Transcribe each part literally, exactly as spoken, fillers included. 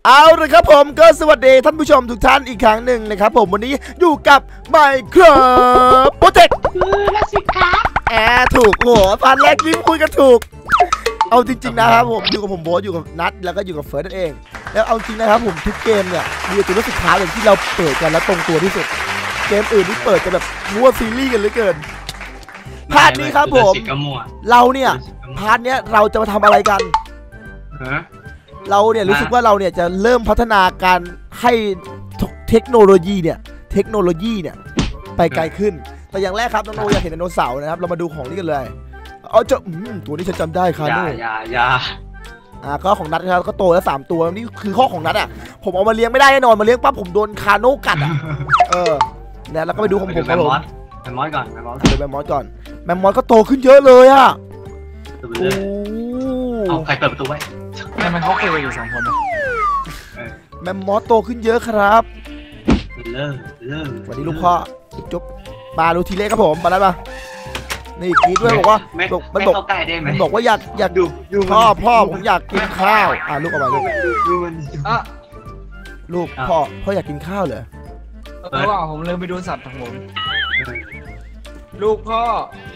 เอาเลยครับผมก็สวัสดีท่านผู้ชมทุกท่านอีกครั้งหนึ่งนะครับผมวันนี้อยู่กับ Minecraft Project ละสิครับแอร์ถูกโหพันแรกยิ้มคุยกันถูกเอาจริงๆนะครับผมอยู่กับผมโบ๊ทอยู่กับนัทแล้วก็อยู่กับเฟิร์สนั่นเองแล้วเอาจริงนะครับผมทุกเกมเนี่ยมีตัวเลือกสุดท้ายอย่างที่เราเปิดกันแล้วตรงตัวที่สุดเกมอื่นที่เปิดจะแบบมั่วซีรีส์กันเหลือเกินพาร์ทนี้ครับผมเราเนี่ยพาร์ทเนี้ยเราจะมาทำอะไรกันเราเนี่ยรู้สึกว่าเราเนี่ยจะเริ่มพัฒนาการให้เทคโนโลยีเนี่ยเทคโนโลยีเนี่ยไปไกลขึ้นแต่อย่างแรกครับน้องโนอยากเห็นไดโนเสาร์นะครับเรามาดูของนี้กันเลยเอาเจ้าตัวนี้ฉันจำได้ครับอย่าอย่าอย่าอ่าก็ของนัทครับก็โตแล้วสามตัวนี่คือข้อของนัทอ่ะผมเอามาเลี้ยงไม่ได้แน่นอนมาเลี้ยงปั๊บผมโดนคาโน่กัดอ่ะเออเนี่ยแล้วก็ไปดูของผมครับผมแมมมอสก่อนแมมมอสดูแมมมอสก่อนแมมมอสก็โตขึ้นเยอะเลยอ่ะโอ้เอาใครเปิดประตูไว้ทำไมเขาเคยอยู่สองคนนะแมมมอสโตขึ้นเยอะครับเลิกเลิกสวัสดีลูกพ่อจุ๊บมาดูทีเล็กครับผมมาแล้วมานี่กีดด้วยบอกว่ามันบอกมันบอกว่าอยากอยากดูพ่อพ่อผมอยากกินข้าวอ่ะลูกเอาไปลูกลูกพ่อพ่ออยากกินข้าวเหรอเออว่าผมเลยไปดูสัตว์ของผมลูกพ่อ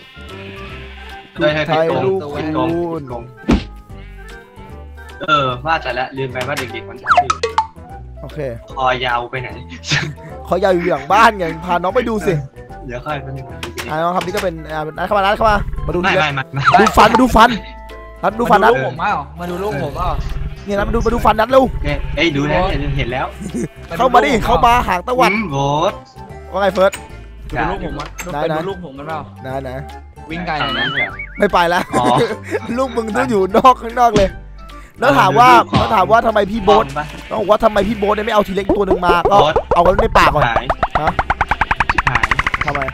ไทยลูกคุณเออว่าแต่ละลืมไปว่าเด็กๆมันทำอยู่โอเคคอยาวไปไหนคอยาวอยู่หลังบ้านไงพาน้องไปดูสิเดี๋ยวค่อยมาดูอ่าน้องครับนี่ก็เป็นอ่านัดเข้ามานัดเข้ามามาดูไม่ไม่ไม่ดูฟันมาดูฟันนัดดูฟันนัดผมเปล่ามาดูลูกผมเปล่าเนี่ยนัดมาดูมาดูฟันนัดลูกเอ้ยดูแล้วเห็นแล้วเข้ามาดิเข้ามาหางตะวันโบสว่าไงเฟิร์สดูลูกผมมั้ยเป็นลูกผมมันเปล่านะนะวิ่งไกลเลยนะไม่ไปแล้วลูกมึงต้องอยู่นอกข้างนอกเลยแล้วถามว่าแล้วถามว่าทำไมพี่โบ๊ทต้องบอกว่าทำไมพี่โบ๊ทไม่เอาทีเล็กตัวหนึ่งมาก็เอาไว้ในปากก่อนฮะทำไม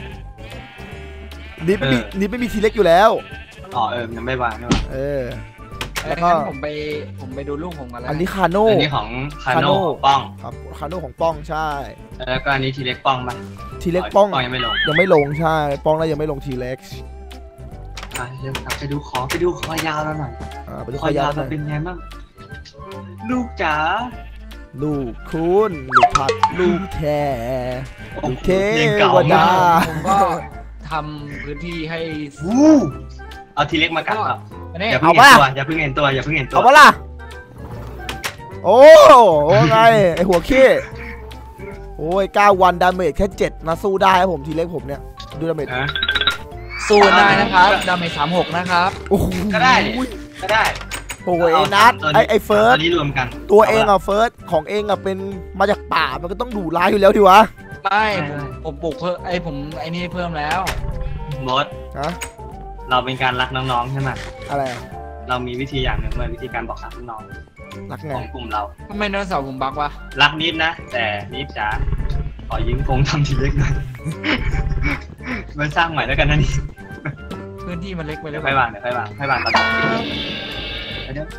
นิดนิดไม่มีทีเล็กอยู่แล้วอ๋อเออยังไม่วางใช่ไหมเออแล้วก็ผมไปผมไปดูลูกผมกันแล้วอันนี้คาโน่อันนี้ของคาโน่ป้องครับคาโน่ของป้องใช่แล้วก็อันนี้ทีเล็กป้องป่ะทีเล็กป้องยังไม่ลงยังไม่ลงใช่ป้องแล้วยังไม่ลงทีเล็กไปดูของไปดูคอยาวแล้วหน่อยคอยาวจะเป็นไงบ้างลูกจ๋าลูกคุณลูกพัดลูกแท้ลูกเทวดาผมก็ทำพื้นที่ให้เอาทีเล็กมากัดครับอย่าเพิ่งเห็นตัวอย่าเพิ่งเห็นตัวอย่าเพิ่งเห็นตัวเอาปะล่ะโอ้โหไงไอหัวขี้โอ้ยเก้าวันดาเมจแค่เจ็ดนะสู้ได้ครับผมทีเล็กผมเนี่ยดูดาเมจสู้ได้นะครับดาเมจสามหกนะครับก็ได้ก็ได้โอ้ยนัทไอไอเฟิร์สรวมกันตัวเองอะเฟิร์สของเองอะเป็นมาจากป่ามันก็ต้องดุร้ายอยู่แล้วดิวะไม่ผมปลูกเพิ่มไอผมไอนี่เพิ่มแล้วบอสฮะเราเป็นการรักน้องๆใช่ไหมอะไรเรามีวิธีอย่างหนึ่งเลยวิธีการบอกรักน้องรักไงของกลุ่มเราทำไมน้องสาวผมบักวะรักนิดนะแต่นิดจ๋าขอยืมกงทำทีเล็กหน่อยมันสร้างใหม่แล้วกันนะนี่พื้นที่มันเล็กไปแล้วค่อยวางเดี๋ยวค่อยวางค่อยวางตอนนี้เดี๋ยว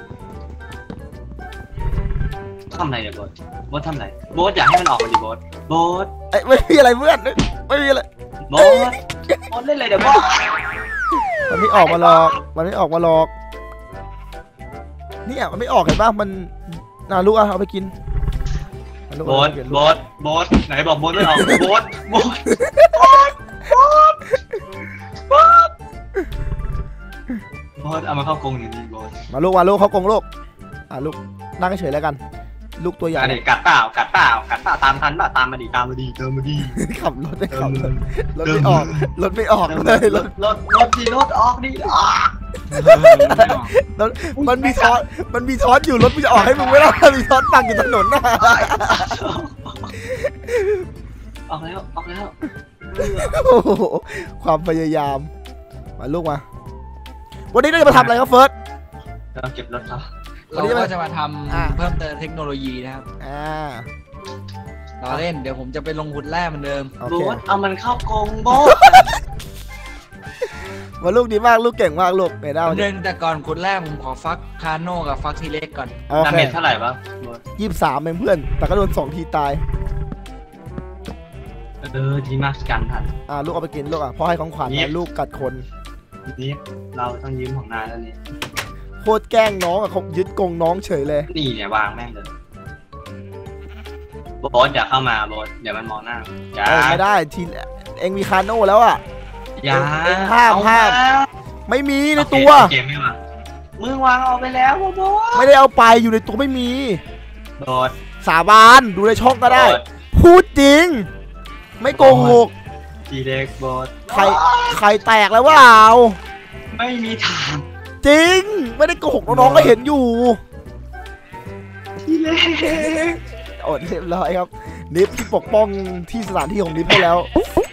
ทำอะไรเนี่ยโบ๊ทโบ๊ททำอะไรโบ๊ทอยากให้มันออกมาดิโบ๊ทโบ๊ทไอ้ไม่มีอะไรเพื่อนไม่มีอะไรโบ๊ทโบ๊ทเล่นอะไรเดี๋ยวโบ๊ทมันไม่ออกมาหรอกมันไม่ออกมาหรอกเนี่ยมันไม่ออกเห็นป่ะมันน่าลูกอ่ะเอาไปกินโบ๊ทโบ๊ทโบ๊ทไหนบอกโบ๊ทไม่ออกโบ๊ทโบ๊ทโบ๊ทโบ๊ทโบ๊ทเอามาเข้ากรงอย่างนี้โบ๊ทมาลูกมาลูกเข้ากรงลูกอ่ะลูกนั่งเฉยแล้วกันลูกตัวใหญ่กัดเปล่ากัดเปล่ากัดเปล่าตามทันป่ะตามมาดีตามมาดีเติมมาดีขับรถได้ขับรถรถไม่ออกรถไม่ออกเลยรถรถรถดีรถออกดิรถมันมีทอสมันมีทอสอยู่รถมันจะออกให้มึงไม่ได้มีทอสตั้งอยู่ถนนน่ะออกแล้วออกแล้วความพยายามมาลูกมาวันนี้เราจะมาทำอะไรครับเฟิร์สเราเก็บรถครับวันนี้เราจะมาทำเพิ่มเติมเทคโนโลยีนะครับอ่าเราเล่นเดี๋ยวผมจะไปลงขุดแร่เหมือนเดิมโบ๊ทเอามันเข้ากรงโบ๊ทมาลูกดีมากลูกเก่งมากลูกเมด้าเดินแต่ก่อนขุดแร่ผมขอฟักคาโน่กับฟักทีเล็กก่อนดาเมจเท่าไหร่วะยี่สิบสามเองเพื่อนแต่ก็โดนสองทีตายเออดีมากกันทันอ่าลูกเอาไปกินลูกอ่ะพ่อให้ของขวัญนะลูกกัดคนนี่เราต้องยืมของนายแล้วนี่โคตรแกล้งน้องอ่ะเขายึดกรงน้องเฉยเลยนี่เนี่ยวางแม่งเลยโบสอย่าเข้ามาโบสเดี๋ยวมันมองหน้าอย่าเออไม่ได้ทีเองมีคาโน่แล้วอ่ะอย่าเอ็งห้ามเอห้าม ไม่มีในตัวโอเคไม่วางมึงวางเอาไปแล้วโบสไม่ได้เอาไปอยู่ในตัวไม่มีโบสสาบานดูในช่องก็ได้โบสพูดจริง ไม่โกหกทีเล็กโบสใครใครแตกแล้วว่าเอาไม่มีทางจริง ไม่ได้โกหกน้องๆก็เห็นอยู่ทีเล็กอดเรียบร้อยครับนิฟที่ปกป้องที่สถานที่ของนิฟให้แล้ว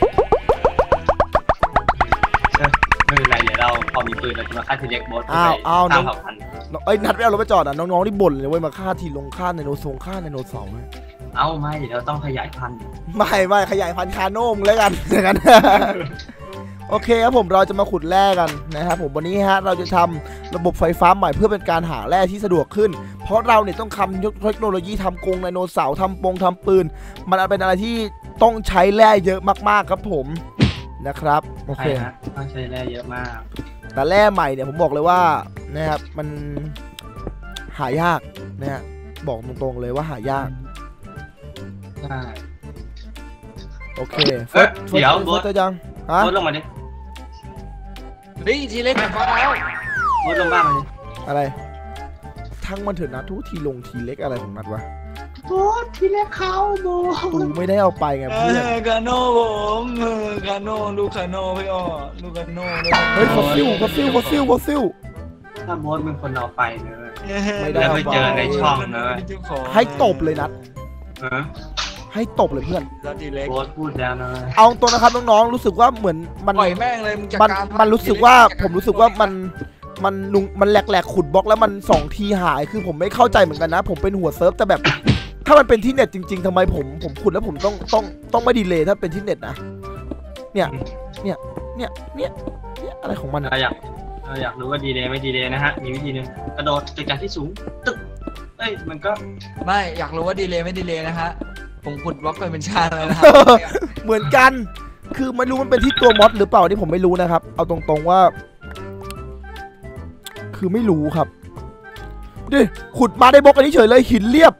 ไม่เป็นไรเดี๋ยวเราพอมีปืนเราจะมาฆ่าทีเล็กโบสอ้าวอ้าวตามเผ่าพันธุ์เอ้ยนัดไม่เอารถไปจอดอ่ะน้องๆที่บ่นเลยเว้ยมาฆ่าทีลงฆ่าไดโนเสาร์ฆ่าไดโนเสาร์เลยเอ้าไม่เราต้องขยายพันธุ์ไม่ไม่ขยายพันธุ์คาโน่มแล้วกันอย่างนั้น โอเคครับผมเราจะมาขุดแร่กันนะครับผมวันนี้ฮะเราจะทำระบบไฟฟ้าใหม่เพื่อเป็นการหาแร่ที่สะดวกขึ้น เพราะเราเนี่ยต้องทำเทคโนโลยีทำกรงไดโนเสาร์ทำปงทำปืน มันเป็นอะไรที่ต้องใช้แร่เยอะมากๆครับผมนะครับโอเคใช่ฮะต้องใช้แร่เยอะมากแต่แร่ใหม่เนี่ยผมบอกเลยว่านะครับมันหายากนะฮะบอกตรงๆเลยว่าหายากใช่โอเคเฟิร์สเดี๋ยวเฟิร์สเจอยังฮะโบสลงมาดิเฮ้ยทีเล็กมาแล้วโบสลงบ้านมาดิอะไรทั้งมันเถอะนะทุกทีลงทีเล็กอะไรของนัดวะโบสทีเล็กเขาโบสตูไม่ได้เอาไปไงเอเพื่อนอคาโน่ผมเออคาโน่ลูกคาโน่พี่อ้อลูกคาโน่ลูกคาโน่เฮ้ยฟอสซิลฟอสซิลฟอสซิลฟอสซิลถ้าโบสเป็นคนเอาไปเลยไม่ได้แล้วไปเจอในช่องเลยให้ตบเลยนัดเออให้ตบเลยเพื่อนแล้วทีเล็กโบสพูดแล้วนะเอาตัวนะครับน้องๆรู้สึกว่าเหมือนมันปล่อยแม่งเลยมึงจัดมันการมันรู้สึกว่าผมรู้สึกว่ามันมันลุงมันแหลกๆขุดบล็อกแล้วมันสองทีหายคือผมไม่เข้าใจเหมือนกันนะ ผมเป็นหัวเซิร์ฟแต่แบบ ถ้ามันเป็นที่เน็ตจริงๆทำไมผมผมขุดแล้วผมต้องต้องต้องไม่ดีเลย์ถ้าเป็นที่เน็ตนะเนี่ยเนี่ยเนี่ยเนี่ยเนี่ยอะไรของมันอะเราอยากเราอยากรู้ว่าดีเลยไม่ดีเลยนะฮะมีวิธีหนึงกระโดดจากจากที่สูงตึ๊กเอ้ยมันก็ไม่อยากรู้ว่าดีเลยไม่ดีเลยนะฮะผมขุดบล็อกไปเป็นชาติเลยนะฮะเหมือนกัน คือไม่รู้มันเป็นที่ตัวมอดหรือเปล่านี่ผมไม่รู้นะครับ เอาตรงๆว่า คือไม่รู้ครับดิขุดมาได้บล็อกอันนี้เฉยเลยหินเรียบ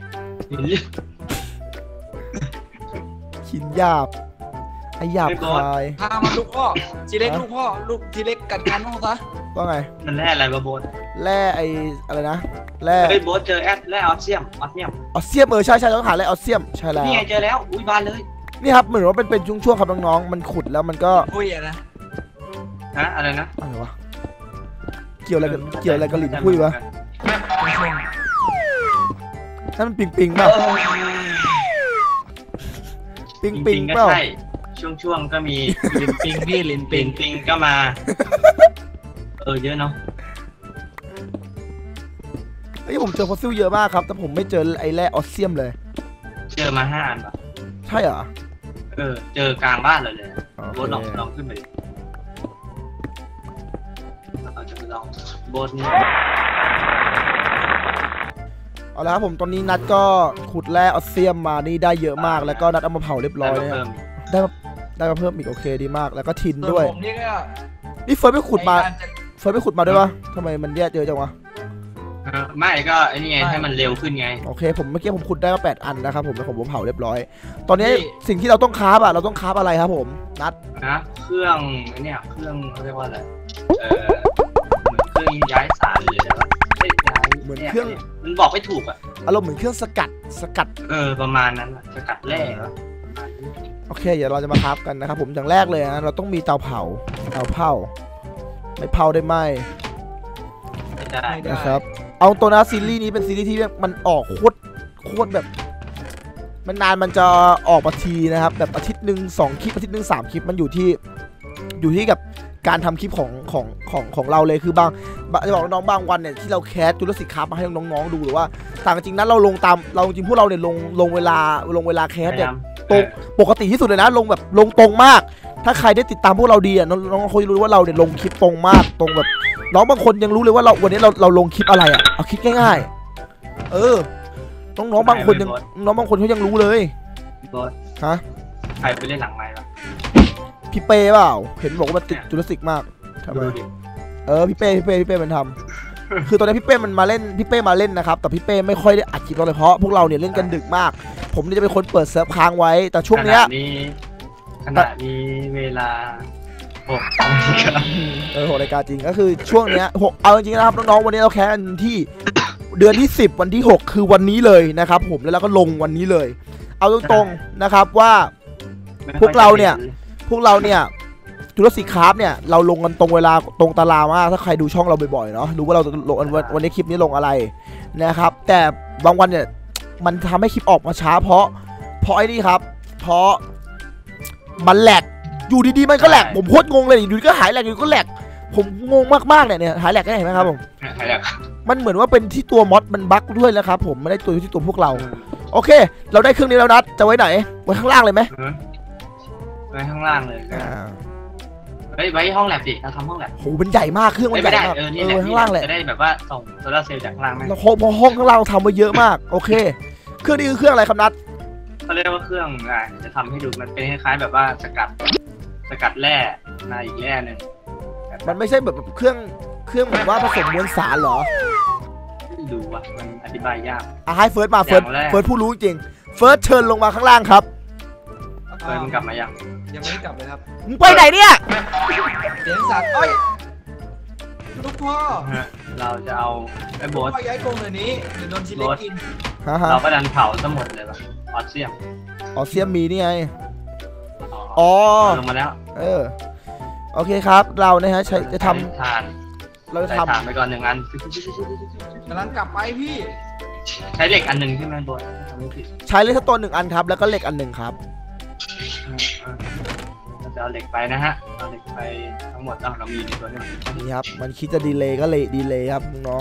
หินหยาบไอหยาบคายพามาลูกพ่อทีเล็กลูกพ่อลูกทีเล็กกัดกันน้องซะว่าไงมันแร่อะไรวะโบสแร่ไออะไรนะแร่เฮ้ยโบสเจอแอดแร่ออสเซียมออสเซียมออสเซียมเออใช่ใช่ต้องหาแร่ออสเซียมใช่แล้วนี่ไงเจอแล้วอุ้ยบานเลยนี่ครับเหมือนว่าเป็นเป็นช่วงๆครับน้องๆมันขุดแล้วมันก็อุ้ยอะนะฮะอะไรนะอะไรวะเกี่ยวอะไรกับเกี่ยวอะไรกับหลินคุยวะเป็นช่วงนั่นมันปิงปิงเปล่าปิงปิงก็เปล่าใช่ช่วงช่วงๆก็มีลินปิงพี่ลินปิปิงงปิงก็มา เออเยอะเนาะเฮ้ยผมเจอฟอสซิลเยอะมากครับแต่ผมไม่เจอไอแร่ออสเซียมเลยเจอมาห้าอันป่ะใช่เหรอเออเจอกลางบ้านเลยเลยโอโบสลองเคลองขึ้นไปดิเราจะไปลองโบสนี่เอาละครับผมตอนนี้นัดก็ขุดแร่ออสเซียมมานี่ได้เยอะมากแล้วก็นัดเอามาเผาเรียบร้อยได้เลยมาเพิ่มได้มาได้มาเพิ่มอีกโอเคดีมากแล้วก็ทินส่ด้วยวนผมนี่ก็นี่เฟิร์สไปขุดมาในกรจะเฟิร์สไปขุดมาด้วยวะทำไมมันแย่เจอจังวะเออไม่ก็ไอ้นี่ไงให้มันเร็วขึ้นไงโอเคผมเมื่อกี้ผมขุดได้มาแปดอันนะครับผมแล้วผมผมเผาเรียบร้อย ตอนนี้สิ่งที่เราต้องคราฟอะเราต้องคราฟอะไรครับผมนัดนะเครื่องไอ้เนี่ยเครื่องเขาเรียกว่าอะไรเออเหมือนเครื่องย้ายสารเลยนะเฮ้ยย้ายเหมือนเครื่องมันบอกไม่ถูกอ่ะอารมณ์เหมือนเครื่องสกัดสกัดเออประมาณนั้นอะสกัดแร่เหรอโอเคเดี๋ยวเราจะมาคราฟกันนะครับผมอย่างแรกเลยนะเราต้องมีเตาเผาเตาเผาไม่เผาได้ไหมไม่ได้ไม่ได้นะครับเอาตัวนะซีรีส์นี้เป็นซีรีส์ที่มันออกโคตรโคตรแบบ มันนานมันจะออกมาทีนะครับแบบอาทิตย์หนึ่งสองคลิปอาทิตย์หนึ่งสามคลิปมันอยู่ที่อยู่ที่กับการทำคลิปของของของของเราเลยคือบางบางจะบอกน้องๆบางวันเนี่ยที่เราแคสจูเลสิกคราฟมาให้น้องๆดูหรือว่าต่างจริงนั้นเราลงตามเราจริงพวกเราเนี่ยลงลงเวลาลงเวลาแคสเนี่ย ตรง ปกติที่สุดเลยนะลงแบบลงตรงมาก ถ้าใครได้ติดตามพวกเราดีอ่ะน้องน้องเขาจะรู้ว่าเราเนี่ยลงคลิปตรงมากตรงแบบน้องบางคนยังรู้เลยว่าเราวันนี้เราเราลงคลิปอะไรอ่ะเอาคิดง่ายๆเออน้องน้องบางคนยังน้องบางคนเขายังรู้เลยพี่โบสฮะใครไปเล่นหลังไม้ปะพี่เป้เปล่าเห็นบอกว่ามันติดจูเลสิกมากทำไมดูดิเออพี่เป้พี่เป้พี่เป้มันทำคือตอนนี้พี่เป้มันมาเล่นพี่เป้มาเล่นนะครับแต่พี่เป้ไม่ค่อยได้อัดคลิปเราเลยเพราะพวกเราเนี่ยเล่นกันดึกมากผมนี่จะเป็นคนเปิดเซิร์ฟค้างไว้แต่ช่วงเนี้ยขณะนี้ขณะนี้เวลาหกนาฬิกาเออหกนาฬิกาจริงก็คือช่วงเนี้ยหกเอาจริงๆนะครับน้องๆวันนี้เราแข่งกันที่เดือนที่สิบวันที่หกคือวันนี้เลยนะครับผมแล้วเราก็ลงวันนี้เลย เอาตรงๆนะครับว่าพวกเราเนี่ยพวกเราเนี่ยจุลศิษย์คราฟเนี่ยเราลงกันตรงเวลาตรงตารางมากถ้าใครดูช่องเราบ่อยๆเนาะรู้ว่าเราจะลงวันวันนี้คลิปนี้ลงอะไรนะครับแต่บางวันเนี่ยมันทำให้คลิปออกมาช้าเพราะเพราะไอ้นี่ครับเพราะมันแหลกอยู่ดีๆมันก็แหลกผมโคตรงงเลยอยู่ดีก็หายแหลกอยู่ก็แหลกผมงงมากๆเนี่ยเนี่ยหายแหลกได้เห็นไหมครับผมหายแล้วมันเหมือนว่าเป็นที่ตัวมอดมันบั๊กด้วยนะครับผมไม่ได้ตัวที่ตัวพวกเราโอเคเราได้เครื่องนี้แล้วนัดจะไว้ไหนไว้ข้างล่างเลยไหมไว้ข้างล่างเลยก็อ่าไว้ไว้ห้องแลบดิเราทำห้องแลบโหมันใหญ่มากเครื่องมันใหไม่ญ่ได้มากเออเอนี่อแหละไว้ข้างล่างแหละจะได้แบบว่าส่งโซลาร์เซลล์จากข้างล่างไหมเราพอห้องข้างล่างเราทำไว้เยอะมากโอเคเครื่องนี้คือเครื่องอะไรครับนัดเขาเรียกว่าเครื่องอ่ะจะทำให้ดูมันเป็นคล้ายๆแบบว่าสกัดสกัดแร่มาอีกแร่หนึ่งมันไม่ใช่แบบเครื่องเครื่องแบบว่าผสมมวลสารเหรอไม่ดูว่ะมันอธิบายยากอ่ะให้เฟิร์สมาเฟิร์สอย่างแรกเฟิร์สผู้รู้จริงเฟิร์สเชิญลงมาข้างล่างครับเออมันกลับมายังยังไม่ได้กลับเลยครับมึงไปไหนเนี่ยเสียงสัตว์เอ้ยลูกพ่อเราจะเอาไอ้โบพ่สอย้ายกรงเลยนี้เดี๋ยวโดนชิเล็กกินฮะฮะเราก็ดันเผาทั้งหมดเลยป่ะออสเซียมอ๋อเซียมมีนี่ไงอ๋ออ๋อลงมาแล้วเออโอเคครับเรานะฮะใช้จะททานำเราจะใส่ทำถ่านไปก่อนหนึ่งอันกำลังกลับไปพี่ใช้เหล็กอันหนึ่งใช่ไหมโบสทำไม่ผิดใช้เลสโตนหนึ่งอันครับแล้วก็เหล็กอันหนึ่งครับเราจะเอาเหล็กไปนะฮะเอาเหล็กไปทั้งหมดอ่ะเรามีในตัวนี้นี่ครับมันคิดจะดีเลย์ก็เลยดีเลย์ครับน้อง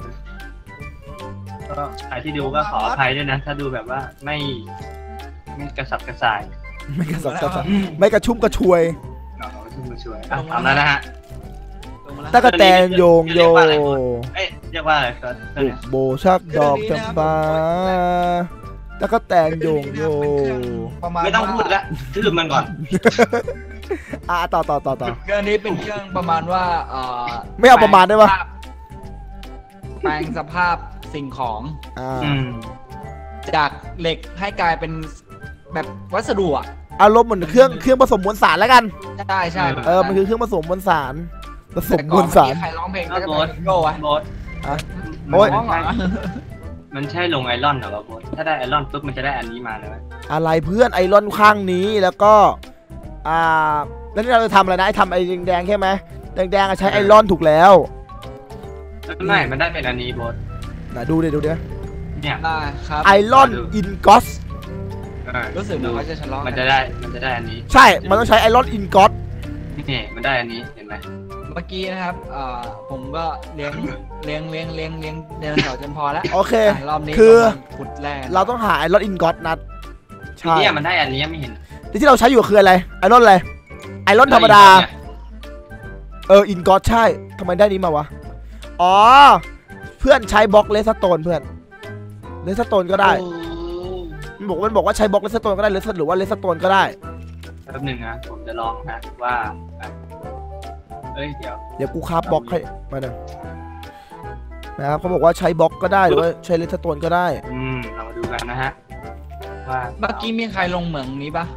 ก็ใครที่ดูก็ขออภัยด้วยนะ ถ้าดูแบบว่าไม่ไม่กระสับกระส่ายๆไม่กระสับกระส่ายไม่กระชุ่มกระชวยเราก็ช่วยมาช่วยอ่ะทำแล้วนะฮะลงมาแล้วตะกะแตนโยงโยเอ๊ะเรียกว่าอะไรครับบุกโบชักดอกจำปาตะกะแตนโยงโยประมาณไม่ต้องพูดละชื่อมันก่อนอ่ะต่อต่อต่อต่อเครื่องนี้เป็นเครื่องประมาณว่าเอ่อไม่เอาประมาณได้ปะแปลงสภาพสิ่งของอ่าอืมจากเหล็กให้กลายเป็นแบบวัสดุอ่ะอารมณ์เหมือนเครื่องเครื่องผสมมวลสารแล้วกันใช่ใช่เออมันคือเครื่องผสมมวลสารผสมแต่มก่อวน ลสารเมื่อกี้ใครร้องเพลงก็ก็จะโบเป็สนโก้อะโบสอ่ะมันโอ้ยร้องเหรอมันใช่ลงไอรอนเหรอวะโบสถ้าได้ไอรอนปุ๊บมันจะได้อันนี้มาเลยไหมอะไรเพื่อนไอรอนข้างนี้แล้วก็อ่าแล้วนี่เราจะทำอะไรนะไอทำไอแดงๆใช่ไหมแดงๆอะใช้ไอรอนถูกแล้วไม่มันได้เป็นอันนี้โบสนะดูดิดูดิเนี่ยได้ครับไอรอนอินกอสเออรู้สึกเหมือนว่าจะทะเลาะมันกัจะนได้มันจะได้อันนี้ใช่ มันต้องใช้ไอรอนอินกอสนี่มันได้อันนี้เห็นไหมเมื่อกี้นะครับเอ่อผมก็เลี้ยงเลี้ยงเลี้ยงเลี้ยงเลี้ยงเดินเสาร์จนพอแล้วโอเคอ่ะรอบนี้คือกำลังขุดแร่เราต้องหาไอรอนอินกอสนัดใช่เนี่ยมันได้อันนี้ไม่เห็นที่เราใช้อยู่คืออะไรไอรอนอะไรไอรอนธรรมดาเอออินกอสใช่ทำไมได้นี้มาวะอ๋อเพื่อนใช้บล็อกเลสโตนเพื่อนเลสโตนก็ได้โอ้มันบอกมันบอกว่าใช้บล็อกเลสโตนก็ได้หรือหรือว่าเลสโตนก็ได้แป๊บหนึ่งนะผมจะลองนะว่าเอ้ยเดี๋ยวเดี๋ยวกูคราฟบล็อกให้มาหนึ่งนะครับเขาบอกว่าใช้บล็อกก็ได้หรือว่าใช้เลสโตนก็ได้อืมเรามาดูกันนะฮะว่าเมื่อกี้มีใครลงเหมืองนี้ปะ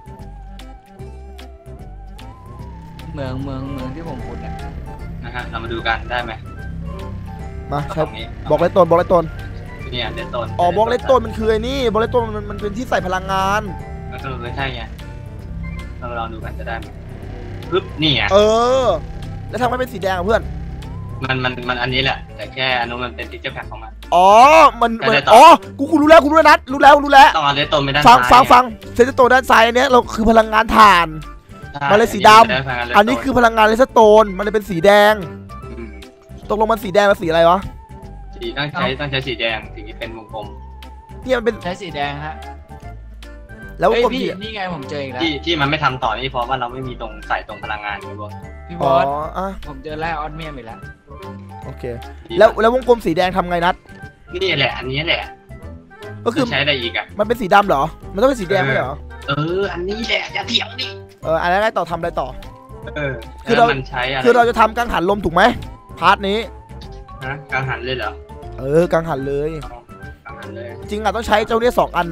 เหมืองเหมืองเหมืองที่ผมขุดเนี่ยนะฮะเรามาดูกันได้ไหมมาใช้ตรงนี้บล็อกเลสโตนบล็อกเลสโตนเนี่ยเดนต้นอ๋อบล็อกเลสโตนมันคือไอ้นี่บล็อกเลสโตนมันมันเป็นที่ใส่พลังงานเออไม่ใช่ไงเราลองดูกันจะได้ไหมปึ๊บนี่ไงเออ แล้วทำให้เป็นสีแดงอะเพื่อนมันมันมันอันนี้แหละ แต่แค่อันนู้นมันเป็นติ๊กเกอร์แพ็คของมันอ๋อ มันมันได้ต่ออ๋อ กูกูรู้แล้ว กูรู้แล้วนัด รู้แล้ว รู้แล้วต้องเอาเดนต้นไปด้านฟังซ้ายฟังฟังเซนโตด้านซ้ายอันเนี้ยเราคือพลังงานถ่านใช่มันเลยสีดำได้พลังงาอันนี้คือพลังงานเลสโตน มันเลยเป็นสีแดงมตกลงมันสีแดงกับสีอะไรวะสีต้องใช้ต้องใช้สีแดงถึงจะเป็นวงกลมเนี่ยมันเป็นใช้สีแดงฮะแล้วเฮ้ยกลมพี่สีนี่ไงผมเจออีกแล้วที่ที่มันไม่ทำต่อนี่เพราะว่าเราไม่มีตรงใส่ตรงพลังงานไงบอสพี่บอ๋ออสอ่ะผมเจอแร่ออสเมียมอีกแล้วโอเค แล้วแล้ววงกลมสีแดงทำไงนัดนี่แหละ อันนี้แหละก็คือจะใช้อะไรอีกอ่ะมันเป็นสีดำเหรอ มันต้องเป็นสีแดงไหมเหรอเออ อันนี้แหละอย่าเถียงดิเอออะไรต่อทำอะไรต่อเออคือเราแล้วมันใช้อะไรคือเราจะทำกังหันลมถูกไหมพาร์ทนี้ฮะกังหันเลยเหรอเออกังหันเลยเอากังหันเลยจริงอ่ะต้องใช้เจ้าเนี่ยสองอันนัด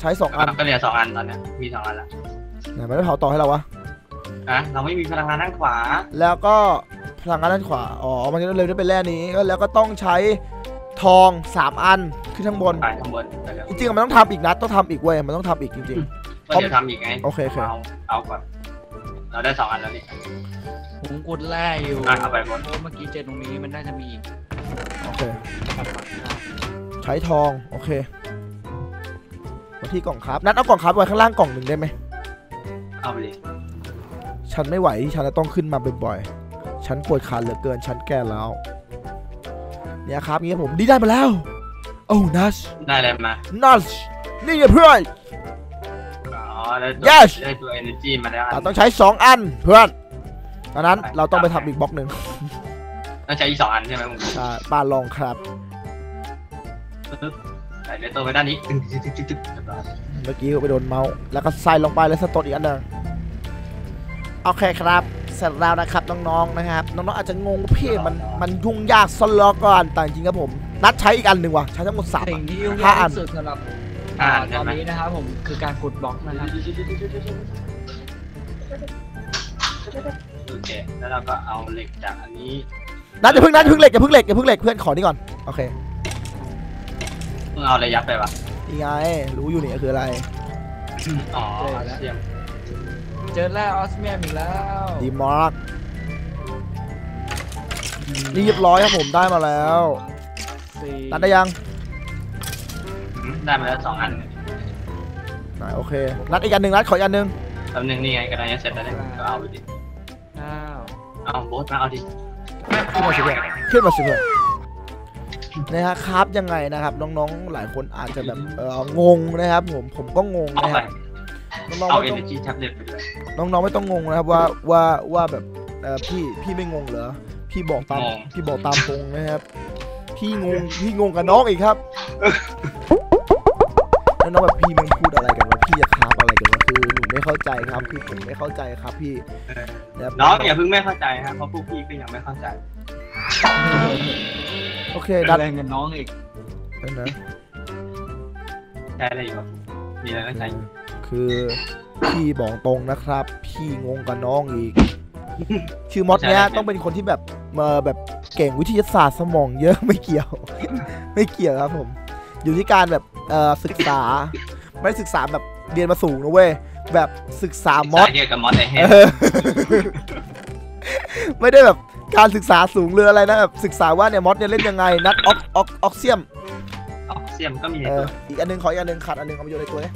ใช้สองอันก็เหลือสองอันตอนเนี้ยมีสองอันละไหนมันไม่เผาต่อให้เราวะอ่ะเราไม่มีพลังงานด้านขวาแล้วก็พลังงานด้านขวาอ๋อมันก็เลยได้เป็นแร่นี้ก็แล้วก็ต้องใช้ทองสามอันขึ้นข้างบนไปข้างบนไปเร็วจริงๆมันต้องทำอีกนะต้องทำอีกเว้ยมันต้องทำอีกจริงก็เดี๋ยวทำอีกไงโอเคโอเคเอาเอาก่อนเราได้สองอันแล้วนี่ผมกดแร่อยู่อ่ะเอาไปหมดเพราะเมื่อกี้เจอตรงนี้มันน่าจะมีอีกๆโอเคใช้ทองโอเคมาที่กล่องครับนัดเอากล่องครับไว้ข้างล่างกล่องหนึ่งได้ไหมเอาไปเลยฉันไม่ไหวที่ฉันจะต้องขึ้นมาบ่อยๆฉันปวดขาเหลือเกินฉันแก่แล้วเนี่ยครับงี้ผมดีได้มาแล้วโอ้นัชได้อะไรมานัชนี่ไงเพื่อนอ๋อได้ตัว Yes ได้ตัว energy มาแล้วเราต้องใช้สองอันเพื่อนดังนั้นเราต้องไปทำอีกบล็อกหนึ่งต้องใช้อีกสองอันใช่ไหมมึงใช่ป้าลองครับปึ๊บใส่เลตัวไปด้านนี้ตึ๊งตึ๊งตึ๊งตึ๊งตึ๊งเรียบร้อยเมื่อกี้ไปโดนเมาส์แล้วก็ใส่ลงไปแล้วสตดอีกอันหนึ่งโอเคครับเสร็จแล้วนะครับน้องๆนะครับน้องๆอาจจะงงว่าพี่มันมันยุ่งยากซะเหลือเกินแต่จริงๆครับผมนัดใช้อีกอันหนึ่งว่ะใช้ทั้งหมดสามสิ่อังนที่ยุ่งากห้ายอันที่สุดสำหรับอ่าตใช่อนไหมนี้นะครับผมคือการขุดบล็อกนะครับโอเคแล้วเราก็เอาเหล็กจากอันนี้นัดอย่าเพิ่งนัดอย่าเพิ่งเหล็กอย่าเพิ่งเหล็กอย่าเพิ่งเหล็กเพื่อนขอนี่ก่อนโอเคมึงเอาอะไรยัดไปวะนี่ไงรู้อยู่นี่คืออะไรอ๋อเสียมเจอแร่ออสเมียมอีกแล้วดีมากนี่เรียบร้อยครับผมได้มาแล้วสี่นัดได้ยังได้มาแล้วสองอันไหนโอเคนัดอีกอันหนึ่งนัดขออีกอันหนึ่งแป๊บนึงนี่ไงกำลังจะเสร็จแล้วเนี่ยก็เอาไปดิเก้าเอาโบ๊ทมาเอาดิขึ้นมาสิเพื่อนขึ้นมาสิเพื่อนนะฮะครับยังไงนะครับน้องๆหลายคนอาจจะแบบเอองงนะครับผมผมก็งงเอานะไปฮะน้องๆเอาไม่ต้อง energy tablet ไปด้วยน้องๆไม่ต้องงงนะครับว่าว่าว่าแบบเออพี่พี่ไม่งงเหรอพี่บอกตามงงพี่บอกตามพงนะครับพี่งงพี่งงกับน้องอีกครับแล้วน้องแบบพี่มึงพูดอะไรกันวะพี่จะคาบอะไรกันวะคือหนูไม่เข้าใจครับคือผมไม่เข้าใจครับพี่เออนะครับน้องอย่าเพิ่งไม่เข้าใจฮะเพราะพวกพี่ก็ยังไม่เข้าใจโอเคเป็นดัดแรงกับน้องอีกนั่นนะใช้อะไรอยู่วะมีอะไรต้องใช้คือพี่บอกตรงนะครับ พี่งงกับน้องอีก คือมอดเนี้ยต้องเป็นคนที่แบบมาแบบเก่งวิทยาศาสตร์สมองเยอะ ไม่เกี่ยว ไม่เกี่ยวครับผม อยู่ที่การแบบเอ่อศึกษา ไม่ได้ศึกษาแบบเรียนมาสูงนะเว้ยแบบศึกษามอดสายเกี่ยวกับมอสไอเฮเออ ไม่ได้แบบการศึกษาสูงเรืออะไรนะแบบศึกษาว่าเนี่ยมอดเนี่ยเล่นยังไงนัดออกออกออกเซียมออกเสียมก็มีในเอตัอวอีกอันหนึงขออีกอันหนึงขาดอันหนึงเอามาโยนในตัวนี้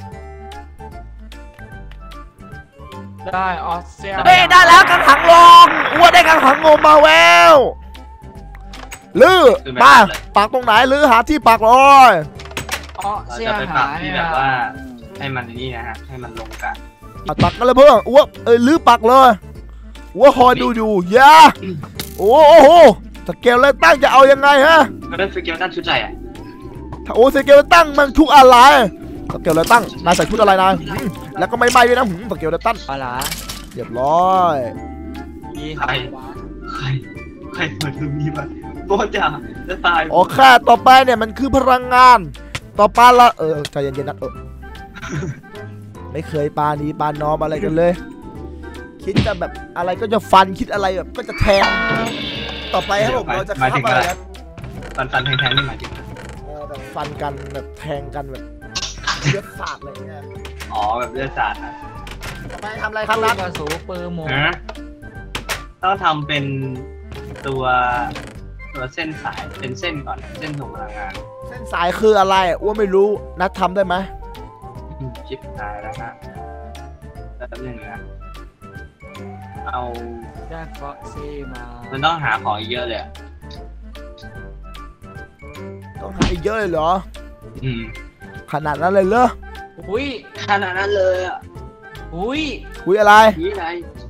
ได้ออสเซียมเฮ้ยได้แล้วกังหังลงอ้วนได้กังหังงมมาแววลือมาปักตรงไหนลือหาที่ปักเลยออสเราเซียจะมไปปรัหาบยที่แบบว่าให้มันนี่นะฮะให้มันลงกันอ่ะปักกันเลยเพื่อนอ้วนเอ้ยลือปักเลยอ้วนคอยดูอยู่อยาโอ้โหสเกลเลยตั้งจะเอายังไงฮะก็ได้สเกลด้านชุดใหญ่อะถ้าโอ้สเกลตั้งมันทุกอะไรสเกลเลยตั้งนายใส่ชุดอะไรนายหืมแล้วก็ไม่ไหม้ด้วยนะหืมสเกลเลยตั้งปลาหลาเรียบร้อยยี่ใครใครใครเปิดตรงนี้มาโบ๊ทจะจะตายโอเคต่อไปเนี่ยมันคือพลังงาน ต่อไปละเออใจเย็นๆนะเออ ไม่เคยปานีปานน้อมอะไรกันเลย คิดจะแบบอะไรก็จะฟันคิดอะไรแบบก็จะแทงต่อไปครับผมเราจะหมายเข้าถึงไปอะไรครับฟันฟันแทงๆนี่หมายถึงเออแบบฟันกันแบบแทงกันแบบเลือดสาดอะไรเงี้ยอ๋อแบบเลือดสาดนะต่อไปทำอะไรครับนันัทกระสูปืนหมูฮะต้องทำเป็นตัวตัวเส้นสายเป็นเส้นก่อนเส้นส่งพลังงานเส้นสายคืออะไรอ้วนไม่รู้นัททำได้ไหมชิปหายแล้วฮะแป๊บนึงนะเอาได้ฟ็อกซี่มามันต้องหาของอีกเยอะเลยอะต้องหาอีกเยอะเลยเหรออืมขนาดนั้นเลยเหรออุ้ยขนาดนั้นเลยอ่ะอุ้ยคุยอะไรนี่ไง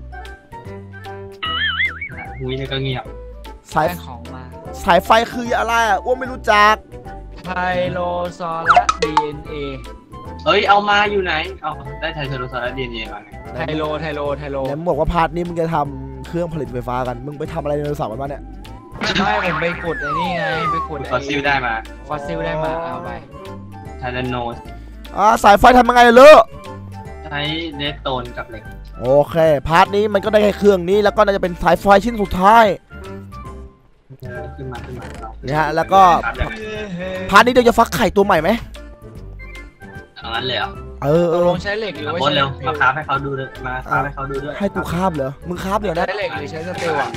หุยเนี่ยก็เงียบสายได้ของมาสายไฟคืออะไรอ่ะอ้วนไม่รู้จักไพโลซอรัส ดี เอ็น เอเอ้ยเอามาอยู่ไหนเอาได้ไทโทรซอรัสดีเอ็นเอมาไงไทโลไทโลไทโลแล้วมึงบอกว่าพาร์ทนี้มึงจะทำเครื่องผลิตไฟฟ้ากันมึงไปทำอะไรในโทรศัพท์มันมาเนี่ยไม่ผมไปกดไอ้นี่ไงไปกดฟอสซิลได้มาฟอสซิลได้มาเอาไปไทแรนโนอ่าสายไฟทำยังไงเลอะใช้เลสโตนกับเหล็กโอเคพาร์ทนี้มันก็ได้แค่เครื่องนี้แล้วก็น่าจะเป็นสายไฟชิ้นสุดท้ายเออขึ้นมาขึ้นมาเราเนี่ยฮะแล้วก็พาร์ทนี้เดี๋ยวจะฟักไข่ตัวใหม่ไหมเอางั้นเลยเหรอเออเอตกอลงใช้เหล็กหรือว่าโบสใช้เร็วมาคราฟให้เขาดูเลยมาคราฟให้เขาดูด้วยให้กูคาบเหรอมึงคาบเดี๋ยวนะใช้เหล็กหรือใช้สเตลอะ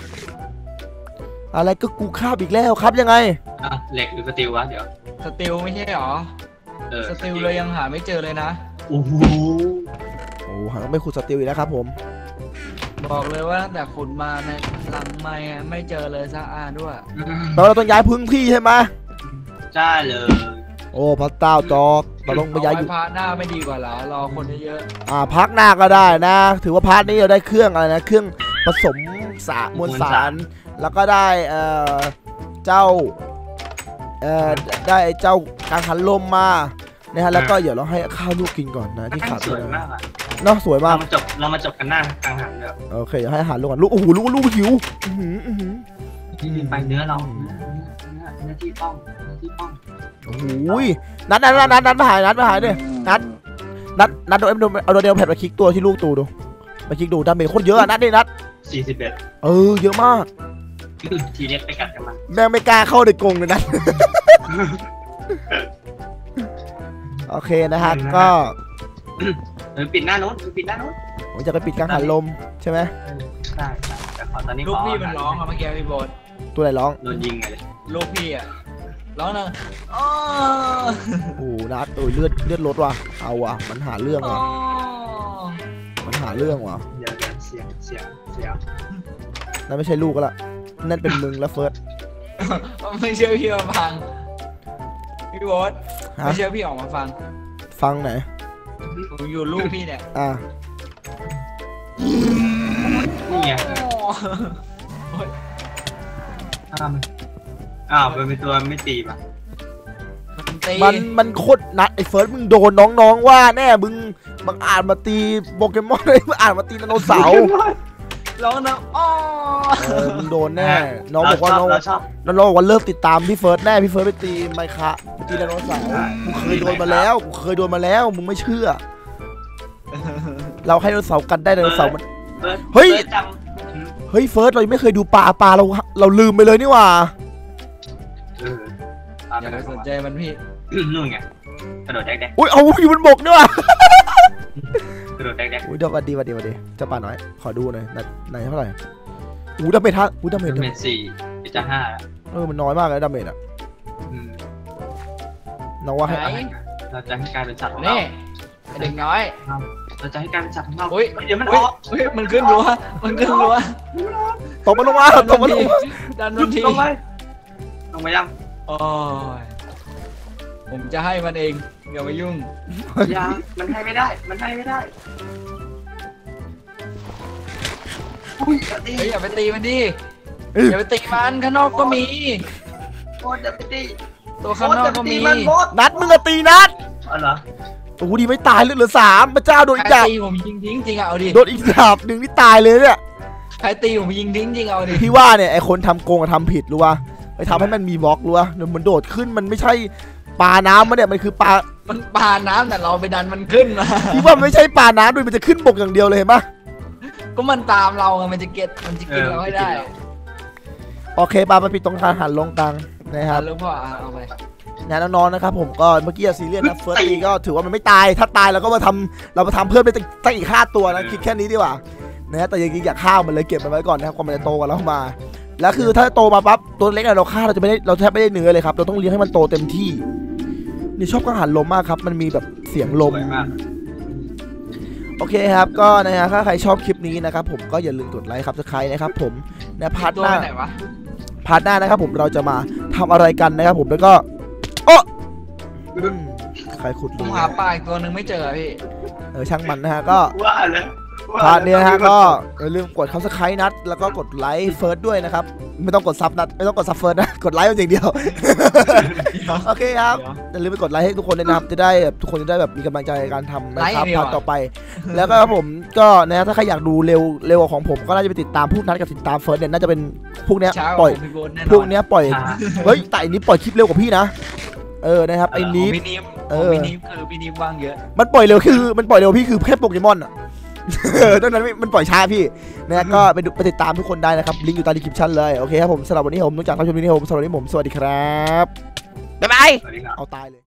อะไรก็กูคาบอีกแล้วครับยังไงอ่ะเหล็กหรือสตีลวะเดี๋ยวสเตลไม่ใช่หรอเออสเตลเลยยังหาไม่เจอเลยนะโอ้โหโอ้หาไม่ขุดสติลอีกแล้วครับผมบอกเลยว่าตั้งแต่ขุดมาในหลังไม่ไม่เจอเลยสักอันด้วยแปลว่าเราต้องย้ายพื้นที่ใช่ไหมใช่เลยโอ้พระเจ้าจอกเราต้องไปย้ายอยู่เไว้พาร์ทหน้าไม่ดีกว่าเหรอรอคนเยอะอ่าพักหน้าก็ได้นะ ถือว่าพาร์ทนี้เราได้เครื่องอะไรนะเครื่องผสมสารมวลสาร แล้วก็ได้เอ่อเจ้าเอ่อได้ไอ้เจ้ากังหันลมมานะฮะแล้วก็เดี๋ยวเราให้ข้าวลูกกินก่อนนะที่ขาดสไปวยมากอ่ะเนาะสวยมาเรากมาจบเรามาจบกันหน้ากลางหันเดี๋ยวโอเคเดี๋ยวให้อาหารลูกก่อนลูกโอ้โหลูกลูกหิวอื้อหืออื้อหือไปเนื้อเราเนื้อเนื้อเนื้อที่ป้องเนื้อที่ป้องโอ้โหนัดนัดนัดนัดนัดมาหายนัดมาหายเนี่ยนัดนัดนัดโดนเอาโดนเดลแพดมาคลิกตัวที่ลูกตูดูมาคลิกดูดาเมจโคตรเยอะอะนัดดินัดสี่สิบเอ็ดเออเยอะมากทีเน็ตไปกัดกันมันแม่งไม่กล้าเข้าในกรงเลยนะ โอเคนะฮะก็เออปิดหน้านู้นปิดหน้านู้นผมจะไปปิดกังหันลมใช่ไหมใช่ใช่แต่ขอตอนนี้ๆลูกพี่มันร้องอะเมื่อกี้พี่โบนตัวไหนร้องโดนยิงไงเลยลูกพี่อะร้องนะอ๋อโอ้โหนัดโอ้ยเลือดเลือดลดว่ะเอาว่ะมันหาเรื่องอ๋อว่ะมันหาเรื่องว่ะเดี๋ยวเดี๋ยวเสียงเสียงเสียงนั่นไม่ใช่ลูกก็ละนั่นเป็นมึงแล้วเฟิร์สไม่เชื่อพี่มาฟังพี่โบนฮะไม่เชื่อพี่ออกมาฟังฟังไหนผมอยู่ลูกพี่เนี่ยอ่ะนี่ไงโอ้ยอ้าวมันอ้าวมันเป็นตัวไม่ตีป่ะมันตีมันมันโคตรนัดไอ้เฟิร์สมึงโดนน้องๆว่าแน่มึงมึงอ่านมาตีโปเกมอนเลยมึงอ่านมาตีไดโนเสาร์ร้องนะอ๋อเออมึงโดนแน่น้องบอกว่าน้องเราชอบน้องบอกว่าเลิกติดตามพี่เฟิร์สแน่พี่เฟิร์สไปตีไมคะไปตีไดโนเสาร์กูเคยโดนมาแล้วกูเคยโดนมาแล้วมึงไม่เชื่อ เราให้ไดโนเสาร์กันได้ไดโนเสาร์มัน เฮ้ยจเฮ้ยเฟิร์สเรายังไม่เคยดูปลาปลาเราเราลืมไปเลยนี่หว่าำเอออย่าไปสนใจมันพี่นู่นไงกระโดดแดกแดกอุ้ยเอาอยู่บนบกนี่หว่ากระโดดแดกแดกอุ้ยเดี๋ยววันดีวันดีวันดีเจ้าป่าน้อยขอดูหน่อยไหนไหนเท่าไหร่อู้ดาเมจฮะอู้ดาเมจเมนสี่จะห้าเออมันน้อยมากเลยดาเมจอะอืมน้องว่าให้ไหนเราจะให้กลายเป็นสัตว์ของเรานี่ไอ้เด็กน้อยเราจะให้กลายเป็นสัตว์ของเราอุ้ยเดี๋ยวมันออุ้ยอกอุ้ยมันขึ้นรั้วมันขึ้นรั้วตบมันลงมาตบมันลงมาดันลทันทีงไปลงไปยังโอ้ยผมจะให้มันเองอย่ามายุ่งยังมันให้ไม่ได้ มันให้ไม่ได้อุ้ยอย่าตีเฮ้ยอย่าไปตีมันดิเอ้ยอย่าไปตีมันข้างนอกก็มีโคตรอย่าไปตีตัวข้างนอกก็มีมันโคตรนัดมึงอะตีนัดอ๋อเหรอโอ้โหดีไม่ตายเลยเหลือสามพระเจ้าโดนใคอีรกดาบตีผมยิงทิ้งจริงอะเอาดิโดนอีกดาบหนึ่งที่ตายเลยเนี่ยใครตีผมยิงทิ้งจริงเอาดิพี่ว่าเนี่ยไอคนทำโกงอะทำผิดรู้ป่ะไปทำให้มันมีบล็อกรู้ป่ะเดี๋ยวมันโดดขึ้นมันไม่ใช่ปลาน้ำมันเนี่ยมันคือปลามันปาน้ำแต่เราไปดันมันขึ้นมาพี่ว่ามันไม่ใช่ปลาน้ำด้วยมันจะขึ้นบกอย่างเดียวเลยเห็นปะก็มันตามเราไงมันจะเก็ตมันจะกินเราให้ได้โอเคปลามันปิดตรงทางหันลงตังนะครับลูกพ่อเอาไปนะน้องๆนะครับผมก็เมื่อกี้ซีเรียสนะเฟิร์สตีก็ถือว่ามันไม่ตายถ้าตายเราก็มาทำเรามาทำเพิ่มได้ตั้งอีกห้าตัวนะคิดแค่นี้ดีกว่านะแต่ยังอยากฆ่ามันเลยเก็บมันไว้ก่อนนะครับก่อนมันจะโตกว่าเรามาแล้วคือถ้าโตมาปั๊บตัวเล็กเราฆ่าเราจะไม่ได้เราแทบไม่ได้เนื้อเลยครับเราต้องเลี้ยงให้มันโตเต็มที่นี่ชอบกังหันลมมากครับมันมีแบบเสียงลมสวยมากโอเคครับก็นะฮะถ้าใครชอบคลิปนี้นะครับผมก็อย่าลืมกดไลค์ครับสไครต์นะครับผมนะพาร์ทตัวหน้าไหนวะพาร์ทหน้านะครับผมเราจะมาทำอะไรกันนะครับผมแล้วก็โอ้อืมใครขุดผมรูหาปลาอีกตัวหนึงไม่เจอพี่เออช่างมันนะฮะก็ว่าแล้วพาร์ทนี้นะฮะก็อย่าลืมกดซับสไครต์นัดแล้วก็กดไลค์เฟิร์สด้วยนะครับไม่ต้องกดซับนัดไม่ต้องกดซับเฟิร์สนะกดไลค์อย่างเดียว โอเคครับอย่าลืมไปกดไลค์ให้ทุกคนเลยนะครับจะได้แบบทุกคนจะได้แบบมีกำลังใจในการทำนะครับพาร์ทต่อไป แล้วก็ครับผมก็นะถ้าใครอยากดูเร็วเร็วกว่าของผมก็น่าจะไปติดตามพวกนัดกับติดตามเฟิร์สเนี่ยน่าจะเป็นพวกเนี้ยเช้าปล่อยผมพี่โบนแน่นอนพวกเนี้ยปล่อยเฮ้ยแต่อันนี้ปล่อยคลิปเร็วกว่าพี่นะเออนะครับไอ้นี้พี่นิฟเอผมอพี่นิฟคือพี่นิฟว่างเยอะมันปล่อยเร็วคือมันปล่อยเร็วพี่คือแค่โปเกมอนอ่ะ ตอนนั้นมันปล่อยช้าพี่นะฮะก็ไปดูไปติดตามทุกคนได้นะครับลิงก์อยู่ใต้ดีคริปชั่นเลยโอเคครับผมสำหรับวันนี้ผมนุกจากท่านผู้ชมที่ผมสำหรับวันนี้ผมสวัสดีครับบ๊ายบายสวัสดีครับเอาตายเลย